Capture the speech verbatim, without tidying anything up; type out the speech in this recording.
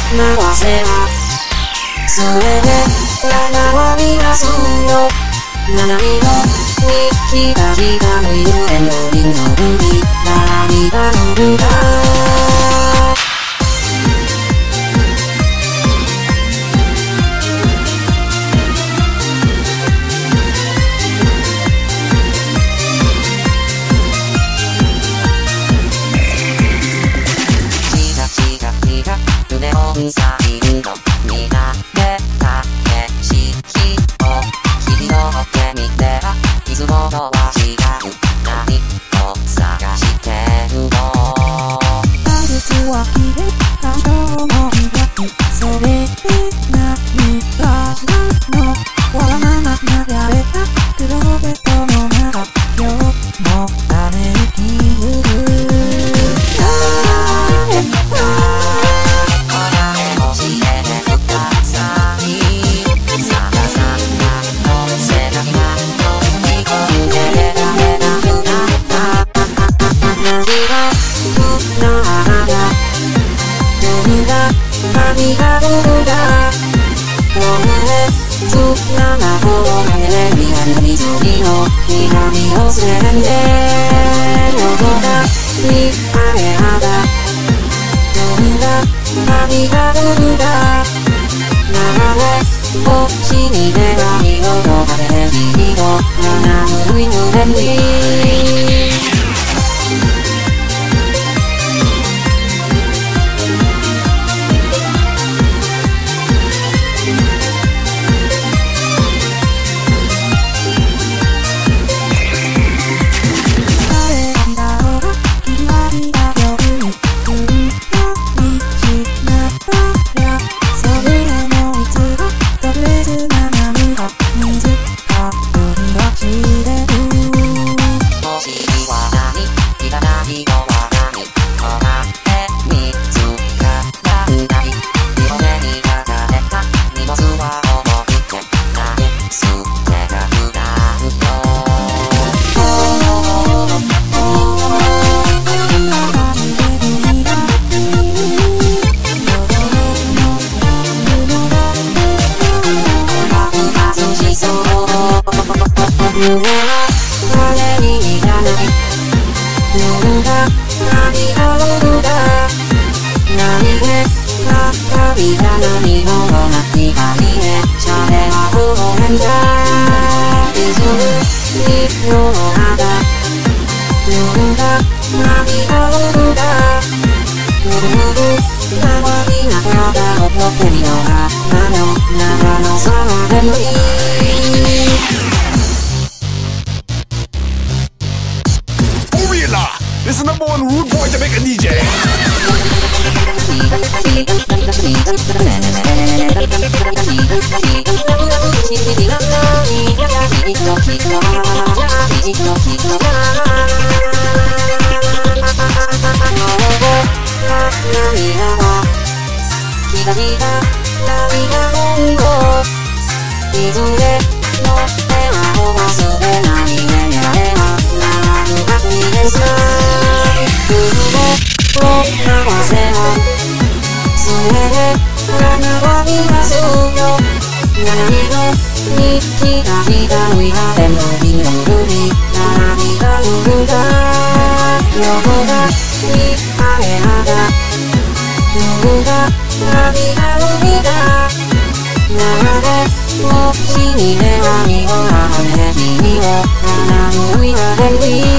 回せばそれで七はみ出すよ七色に日が光るゆえのりの海涙のルガさいるの見慣れた景色を日々のってみてはいつもとは違う何を探してるの季節は綺麗多少の開きそれで何がしたのわがまま流れた黒ベッドの中今日もため息ゆる髪がブルだこれつながほどがねリアルに次の南をせんで横がにあれ肌海が髪がブルだ流れ星に出会いをどかで日々を七無い無限に This is number one rude boy Jamaican D J. She need a honey or a honey, or a honey, or a honey,